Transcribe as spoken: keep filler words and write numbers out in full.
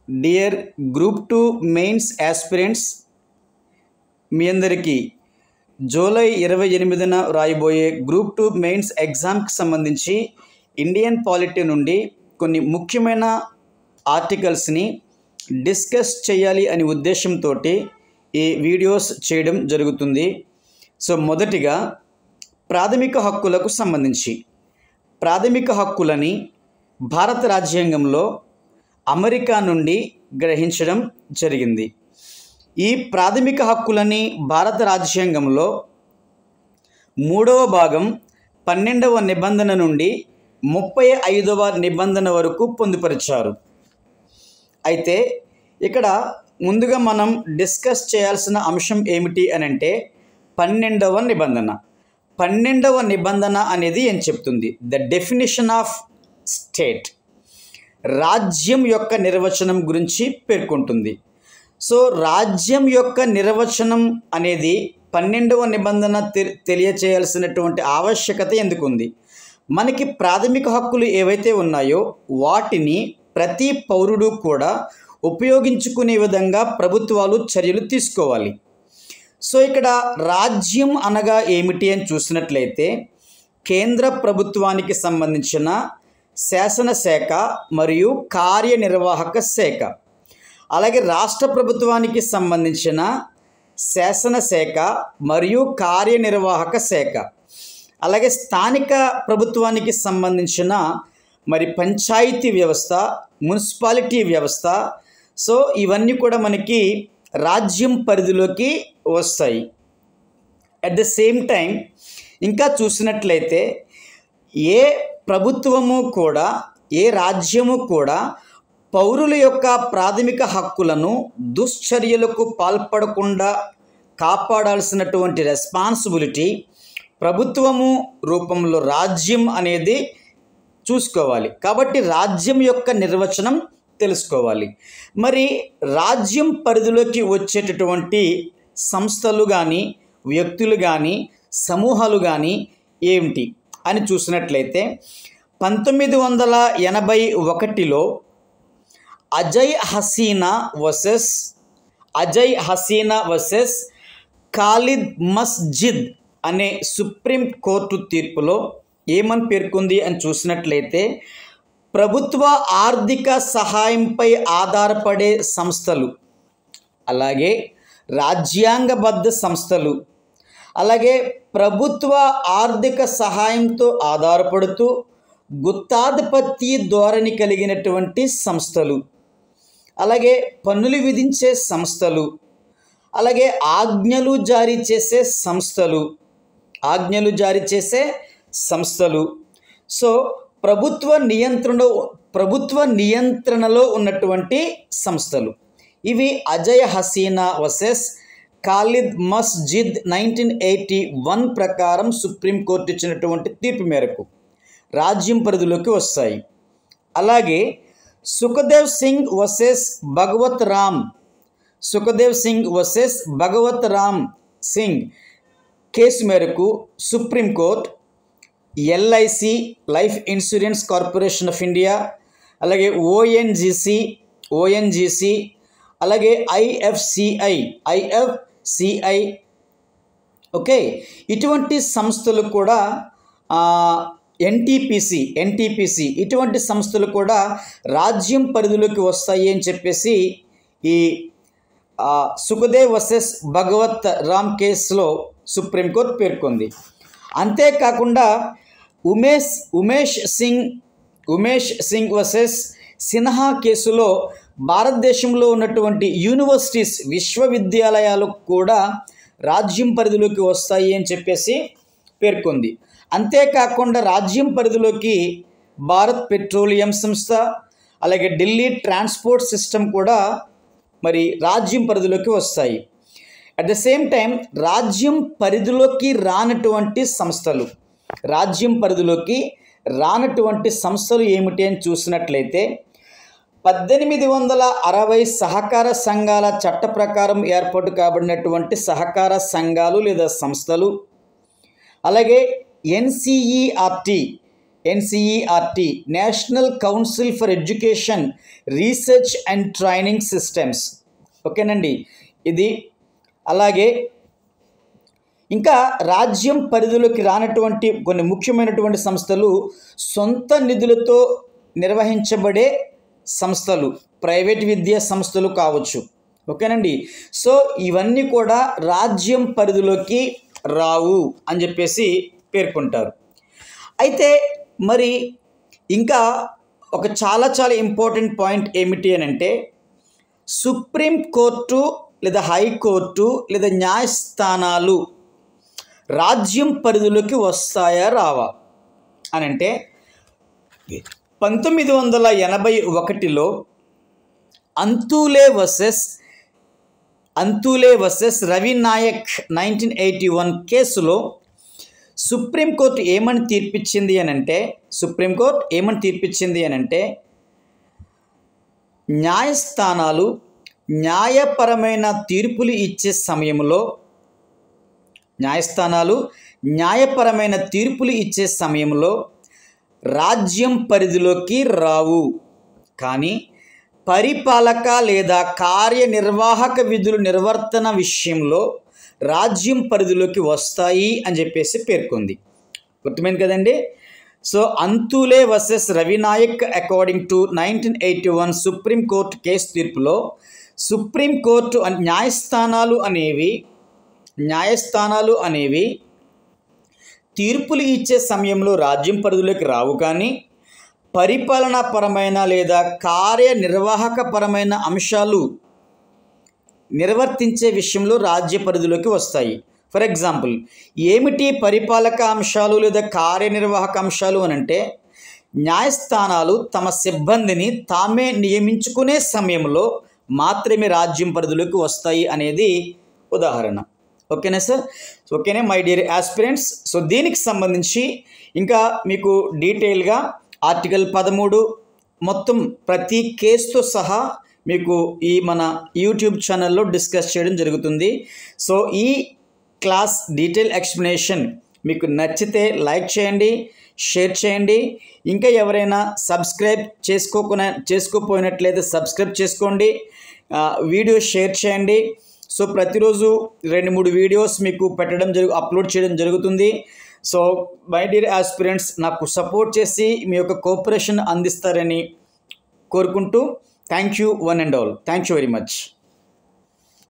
Dear group two mains aspirants, మీ అందరికీ July ఇరవై ఎనిమిదిన రాయబోయే గ్రూప్ టూ మెయిన్స్ ఎగ్జామ్కి సంబంధించి ఇండియన్ పాలిటీ నుండి కొన్ని ముఖ్యమైన ఆర్టికల్స్ని డిస్కస్ చేయాలి అనే ఉద్దేశంతో ఈ వీడియోస్ చేయడం జరుగుతుంది. సో మొదటిగా ప్రాథమిక హక్కులకు సంబంధించి ప్రాథమిక హక్కులని భారత రాజ్యాంగంలో అమెరికా నుండి గ్రహించడం జరిగింది. ఈ ప్రాథమిక హక్కులని భారత రాజ్యాంగంలో మూడవ భాగం పన్నెండవ నిబంధన నుండి ముప్పై ఐదవ నిబంధన వరకు పొందుపరిచారు. అయితే ఇక్కడ ముందుగా మనం డిస్కస్ చేయాల్సిన అంశం ఏమిటి అని అంటే పన్నెండవ నిబంధన. పన్నెండవ నిబంధన అనేది ఏం చెప్తుంది? ద డెఫినిషన్ ఆఫ్ స్టేట్, రాజ్యం యొక్క నిర్వచనం గురించి పేర్కొంటుంది. సో రాజ్యం యొక్క నిర్వచనం అనేది పన్నెండవ నిబంధన తె తెలియచేయాల్సినటువంటి ఆవశ్యకత ఎందుకుంది? మనకి ప్రాథమిక హక్కులు ఏవైతే ఉన్నాయో వాటిని ప్రతి పౌరుడు కూడా ఉపయోగించుకునే విధంగా ప్రభుత్వాలు చర్యలు తీసుకోవాలి. సో ఇక్కడ రాజ్యం అనగా ఏమిటి అని చూసినట్లయితే కేంద్ర ప్రభుత్వానికి సంబంధించిన శాసనశాఖ మరియు కార్యనిర్వాహక శాఖ, అలాగే రాష్ట్ర ప్రభుత్వానికి సంబంధించిన శాసనశాఖ మరియు కార్యనిర్వాహక శాఖ, అలాగే స్థానిక ప్రభుత్వానికి సంబంధించిన మరి పంచాయతీ వ్యవస్థ, మున్సిపాలిటీ వ్యవస్థ. సో ఇవన్నీ కూడా మనకి రాజ్యం పరిధిలోకి వస్తాయి. అట్ ద సేమ్ టైం ఇంకా చూసినట్లయితే ఏ ప్రభుత్వము కూడా ఏ రాజ్యము కూడా పౌరుల యొక్క ప్రాథమిక హక్కులను దుశ్చర్యలకు పాల్పడకుండా కాపాడాల్సినటువంటి రెస్పాన్సిబిలిటీ ప్రభుత్వము రూపంలో రాజ్యం అనేది చూసుకోవాలి. కాబట్టి రాజ్యం యొక్క నిర్వచనం తెలుసుకోవాలి. మరి రాజ్యం పరిధిలోకి వచ్చేటటువంటి సంస్థలు కానీ వ్యక్తులు కానీ సమూహాలు కానీ ఏమిటి అని చూసినట్లయితే పంతొమ్మిది వందల ఎనభై ఒకటిలో అజయ్ హసీనా వర్సెస్ అజయ్ హసీనా వర్సెస్ ఖాలిద్ మస్జిద్ అనే సుప్రీం కోర్టు తీర్పులో ఏమని పేర్కొంది అని చూసినట్లయితే ప్రభుత్వ ఆర్థిక సహాయంపై ఆధారపడే సంస్థలు, అలాగే రాజ్యాంగబద్ధ సంస్థలు, అలాగే ప్రభుత్వ ఆర్థిక సహాయంతో ఆధారపడుతూ గుత్తాధిపత్య ధోరణి కలిగినటువంటి సంస్థలు, అలాగే పన్నులు విధించే సంస్థలు, అలాగే ఆజ్ఞలు జారీ చేసే సంస్థలు ఆజ్ఞలు జారీ చేసే సంస్థలు సో ప్రభుత్వ నియంత్రణ ప్రభుత్వ నియంత్రణలో ఉన్నటువంటి సంస్థలు ఇవి Ajay Hasina versus Khalid Masjid nineteen eighty one ప్రకారం సుప్రీంకోర్టు ఇచ్చినటువంటి తీర్పు మేరకు రాజ్యం పరిధిలోకి వస్తాయి. అలాగే Sukhdev Singh versus Bhagwat Ram Sukhdev Singh versus Bhagwat Ram Singh case మేరకు supreme court LIC life insurance corporation of India, అలాగే ఓఎన్జిసి ఓఎన్జిసి అలాగే ఐఎఫ్సిఐ ఐఎఫ్సిఐ ఓకే ఇటువంటి సంస్థలు కూడా ఎన్టీపీసీ ఎన్టీపీసీ ఇటువంటి సంస్థలు కూడా రాజ్యం పరిధిలోకి వస్తాయి అని చెప్పేసి ఈ సుఖదేవ్ వర్సెస్ భగవత్ రామ్ కేసులో సుప్రీంకోర్టు పేర్కొంది. అంతేకాకుండా ఉమేష్ ఉమేష్ సింగ్ ఉమేష్ సింగ్ వర్సెస్ సిన్హా కేసులో భారతదేశంలో ఉన్నటువంటి యూనివర్సిటీస్ విశ్వవిద్యాలయాలు కూడా రాజ్యం పరిధిలోకి వస్తాయి అని చెప్పేసి పేర్కొంది. అంతేకాకుండా రాజ్యం పరిధిలోకి భారత్ పెట్రోలియం సంస్థ, అలాగే ఢిల్లీ ట్రాన్స్పోర్ట్ సిస్టమ్ కూడా మరి రాజ్యం పరిధిలోకి వస్తాయి. అట్ ద సేమ్ టైం రాజ్యం పరిధిలోకి రానటువంటి సంస్థలు రాజ్యం పరిధిలోకి రానటువంటి సంస్థలు ఏమిటి అని చూసినట్లయితే పద్దెనిమిది వందల అరవై సహకార సంఘాల చట్ట ప్రకారం ఏర్పాటు కాబడినటువంటి సహకార సంఘాలు లేదా సంస్థలు, అలాగే NCERT NCERT, national council for education research and training systems. ఓకేనండి, ఇది. అలాగే ఇంకా రాజ్యం పరిధిలోకి రానటువంటి కొన్ని ముఖ్యమైనటువంటి సంస్థలు సొంత నిధులతో నిర్వహించబడే సంస్థలు, ప్రైవేట్ విద్యా సంస్థలు కావచ్చు. ఓకేనండి, సో ఇవన్నీ కూడా రాజ్యం పరిధిలోకి రావు అని చెప్పేసి పేర్కొంటారు. అయితే మరి ఇంకా ఒక చాలా చాలా ఇంపార్టెంట్ పాయింట్ ఏమిటి అని అంటే, సుప్రీం కోర్టు లేదా హైకోర్టు లేదా న్యాయస్థానాలు రాజ్యం పరిధిలోకి వస్తాయా రావా అని అంటే, పంతొమ్మిది వందల ఎనభై ఒకటిలో Antulay versus Antulay versus Ravi Nayak nineteen eighty one కేసులో సుప్రీంకోర్టు ఏమని తీర్పిచ్చింది అని అంటే సుప్రీంకోర్టు ఏమని తీర్పిచ్చింది అని అంటే న్యాయస్థానాలు న్యాయపరమైన తీర్పులు ఇచ్చే సమయంలో న్యాయస్థానాలు న్యాయపరమైన తీర్పులు ఇచ్చే సమయంలో రాజ్యం పరిధిలోకి రావు, కానీ పరిపాలక లేదా కార్యనిర్వాహక విధులు నిర్వర్తన విషయంలో రాజ్యం పరిధిలోకి వస్తాయి అని చెప్పేసి పేర్కొంది. గుర్తుమైంది కదండి. So Antulay versus Ravi Nayak according to nineteen eighty one supreme court case తీర్పులో సుప్రీంకోర్టు న్యాయస్థానాలు అనేవి న్యాయస్థానాలు అనేవి తీర్పులు ఇచ్చే సమయంలో రాజ్యం పరిధిలోకి రావు, కానీ పరిపాలనాపరమైన లేదా కార్యనిర్వాహకపరమైన అంశాలు నిర్వర్తించే విషయంలో రాజ్య పరిధిలోకి వస్తాయి. ఫర్ ఎగ్జాంపుల్, ఏమిటి పరిపాలక అంశాలు లేదా కార్యనిర్వాహక అంశాలు అని అంటే, న్యాయస్థానాలు తమ సిబ్బందిని తామే నియమించుకునే సమయంలో మాత్రమే రాజ్యం పరిధిలోకి వస్తాయి అనేది ఉదాహరణ. ఓకేనా సార్? ఓకేనే మై డియర్ ఆస్పిరెంట్స్. సో దీనికి సంబంధించి ఇంకా మీకు డీటెయిల్గా ఆర్టికల్ పదమూడు మొత్తం ప్రతి కేసుతో సహా మీకు ఈ మన యూట్యూబ్ ఛానల్లో డిస్కస్ చేయడం జరుగుతుంది. సో ఈ క్లాస్ డీటెయిల్ ఎక్స్ప్లెనేషన్ మీకు నచ్చితే లైక్ చేయండి, షేర్ చేయండి. ఇంకా ఎవరైనా సబ్స్క్రైబ్ చేసుకోకునే చేసుకోపోయినట్లయితే సబ్స్క్రైబ్ చేసుకోండి, వీడియో షేర్ చేయండి. సో ప్రతిరోజు రెండు మూడు వీడియోస్ మీకు పెట్టడం జరుగు అప్లోడ్ చేయడం జరుగుతుంది. సో మై డియర్ ఆస్పిరెంట్స్, నాకు సపోర్ట్ చేసి మీ యొక్క కోఆపరేషన్ అందిస్తారని కోరుకుంటూ thank you one and all. Thank you very much.